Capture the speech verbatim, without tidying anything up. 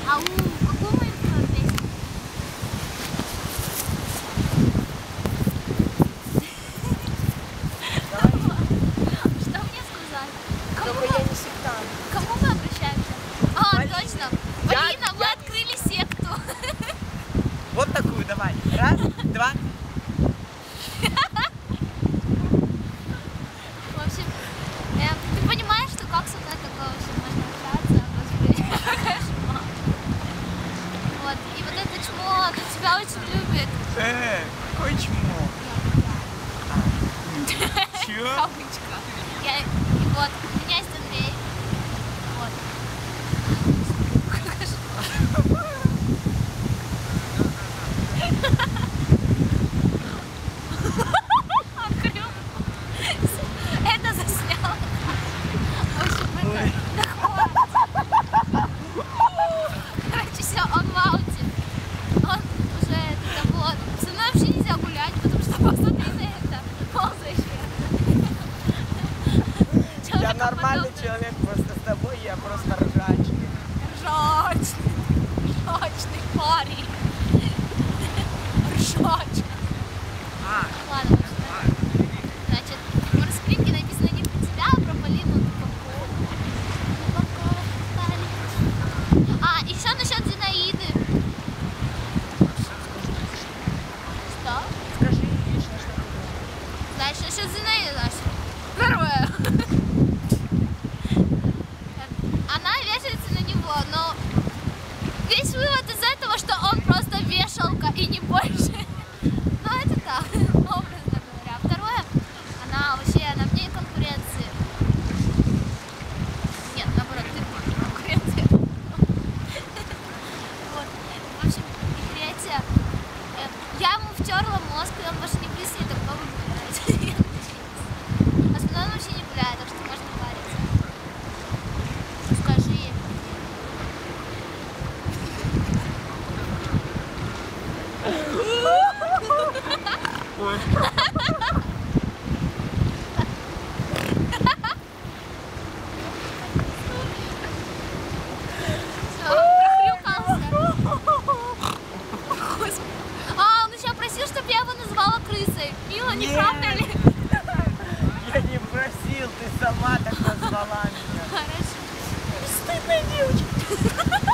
Ау, какую мы им песню? Что мне сказать? Чтобы я не сектант. Кому мы обращаемся? А, Полина. точно. Я- Полина, мы я- открыли секту. Вот такую давай. Раз, два. В общем, э, ты понимаешь, что как со мной такое вообще можно общаться? Господи, какая шума. Вот, и вот это чмо, тебя очень любит. Э, какое чмо. Чё? Кавычка. Я, и вот, у меня есть Андрей. Вот. Открыл. Это заснял. В общем, это такое. Короче, все, он в ауте. Он уже это вот. Со мной вообще нельзя гулять, потому что посмотри на это. Ползающее. Я нормальный человек, просто с тобой я просто ржачный. Ржачный. Ржачный парень. Ржачный. А, Ладно, в общем, да. Значит, в раскрытке написано не про тебя, а про Полину Дубакову. Дубакову стали. А, еще насчет Зинаиды. Что? скажи лично, что ты Значит, насчет Зинаиды, значит. Первое. Она вешается на него, но весь вывод из этого, что он просто вешалка и не больше. Ну, это так, образно говоря. Второе, она вообще на мне конкуренции. Нет, наоборот, ты мне конкуренция. Вот. В общем, и третье. э, Я ему втерла мозг, и он больше не будет с ней так много гулять. Особенно он вообще не гуляет, так что можно париться. Скажи. Ой. Всё, прохрюкался. Господи. А, он еще просил, чтобы я его назвала крысой. Мила, не Нет. правда ли? Я не просил, ты сама так назвала меня. Хорошо. Стыдная девочка.